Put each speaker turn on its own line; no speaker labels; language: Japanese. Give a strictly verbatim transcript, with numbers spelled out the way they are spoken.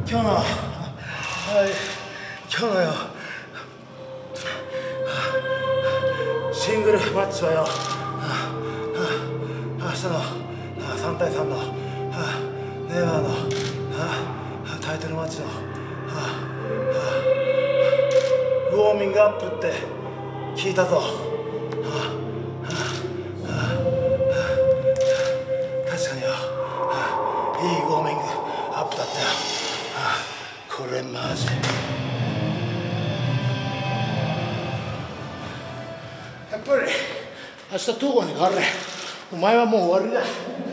今日の、はい、今日のよ、シングルマッチはよ、明日のさんたいさんのネイバーのタイトルマッチのウォーミングアップって聞いたぞ。確かによ、いいウォーミングアップだったよ。これマジやっぱり明日東郷に変われ。お前はもう終わりだ。